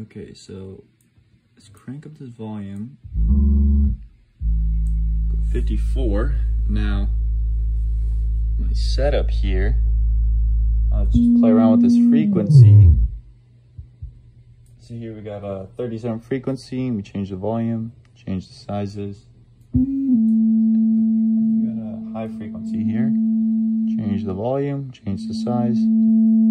Okay, so let's crank up this volume. 54. Now, my setup here, I'll just play around with this frequency. So here we got a 37 frequency. We change the volume, change the sizes. We got a high frequency here. Change the volume, change the size.